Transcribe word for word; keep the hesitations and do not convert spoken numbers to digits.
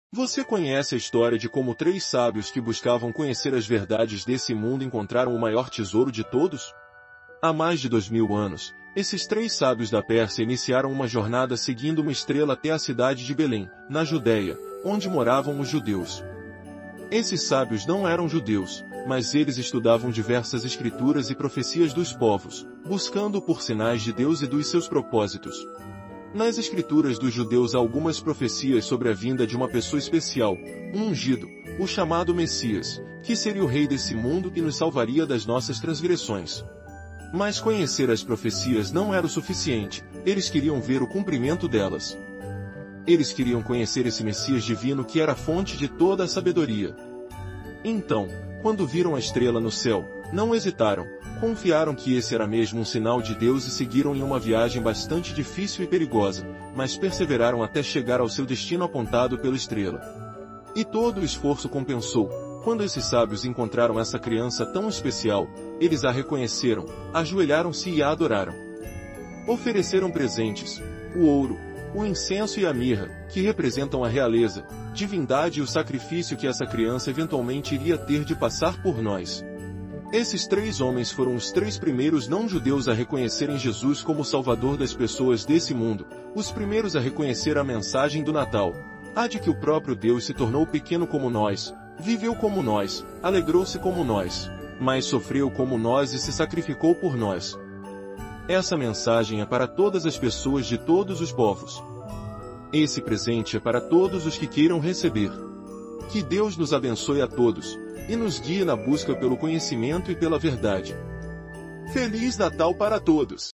Você conhece a história de como três sábios que buscavam conhecer as verdades desse mundo encontraram o maior tesouro de todos? Há mais de dois mil anos, esses três sábios da Pérsia iniciaram uma jornada seguindo uma estrela até a cidade de Belém, na Judéia, onde moravam os judeus. Esses sábios não eram judeus, mas eles estudavam diversas escrituras e profecias dos povos, buscando por sinais de Deus e dos seus propósitos. Nas escrituras dos judeus há algumas profecias sobre a vinda de uma pessoa especial, um ungido, o chamado Messias, que seria o rei desse mundo e nos salvaria das nossas transgressões. Mas conhecer as profecias não era o suficiente, eles queriam ver o cumprimento delas. Eles queriam conhecer esse Messias divino que era a fonte de toda a sabedoria. Então, quando viram a estrela no céu, não hesitaram, confiaram que esse era mesmo um sinal de Deus e seguiram em uma viagem bastante difícil e perigosa, mas perseveraram até chegar ao seu destino apontado pela estrela. E todo o esforço compensou. Quando esses sábios encontraram essa criança tão especial, eles a reconheceram, ajoelharam-se e a adoraram. Ofereceram presentes, o ouro, o incenso e a mirra, que representam a realeza, divindade e o sacrifício que essa criança eventualmente iria ter de passar por nós. Esses três homens foram os três primeiros não-judeus a reconhecerem Jesus como o Salvador das pessoas desse mundo, os primeiros a reconhecer a mensagem do Natal, a de que o próprio Deus se tornou pequeno como nós, viveu como nós, alegrou-se como nós, mas sofreu como nós e se sacrificou por nós. Essa mensagem é para todas as pessoas de todos os povos. Esse presente é para todos os que queiram receber. Que Deus nos abençoe a todos, e nos guie na busca pelo conhecimento e pela verdade. Feliz Natal para todos!